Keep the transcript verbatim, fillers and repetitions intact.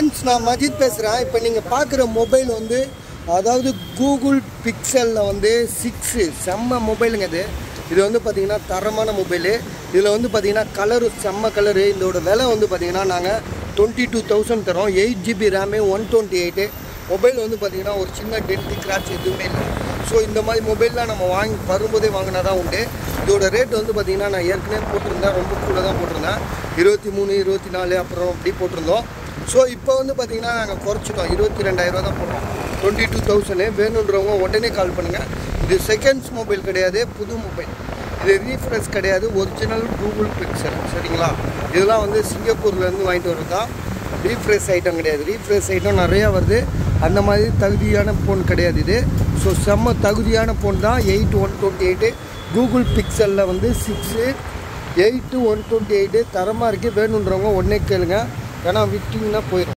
நான் மஜித் பேசுகிறேன். இப்போ நீங்கள் பார்க்குற மொபைல் வந்து அதாவது கூகுள் பிக்சலில் வந்து சிக்ஸு செம்ம மொபைலுங்க. இது இது வந்து பார்த்திங்கன்னா தரமான மொபைலு. இதில் வந்து பார்த்திங்கன்னா கலரு செம்ம கலரு. இதோட விலை வந்து பார்த்திங்கன்னா நாங்கள் டுவெண்ட்டி டூ தௌசண்ட் தரோம். Eight GB RAM, one twenty eight. Mobile வந்து பார்த்திங்கன்னா ஒரு சின்ன டென்ட்டு கிராச் எதுவுமே இல்லை. ஸோ இந்த மாதிரி மொபைல்லாம் நம்ம வாங்கி வரும்போதே வாங்கினா தான் உண்டு. இதோட ரேட் வந்து பார்த்திங்கன்னா நான் ஏற்கனவே போட்டிருந்தேன், ரொம்ப கூட தான் போட்டிருந்தேன். இருபத்தி மூணு இருபத்தி நாலு அப்புறம் அப்படி போட்டிருந்தோம். ஸோ இப்போ வந்து பார்த்திங்கன்னா நாங்கள் குறைச்சிட்டோம், இருபத்தி ரெண்டாயிரரூவா தான் போடுறோம். டுவெண்ட்டி டூ தௌசண்ட் வேணுன்றவங்க உடனே கால் பண்ணுங்கள். இது செகண்ட்ஸ் மொபைல் கிடையாது, புது மொபைல். இது ரீஃப்ரெஷ் கிடையாது, ஒரிஜினல் கூகுள் பிக்சல். சரிங்களா? இதெல்லாம் வந்து சிங்கப்பூர்லேருந்து வாங்கிட்டு வரது தான். ரீஃப்ரெஷ் ஐட்டம் கிடையாது. ரீஃப்ரெஷ் ஐட்டம் நிறையா வருது, அந்த மாதிரி தகுதியான ஃபோன் கிடையாது இது. ஸோ செம்ம தகுதியான ஃபோன் தான். Eight one twenty eight Google பிக்சலில் வந்து six eight one twenty eight தரமாக இருக்குது. வேணுன்றவங்க உடனே கேளுங்க, ஏன்னா விட்டிங்கன்னா போயிடும்.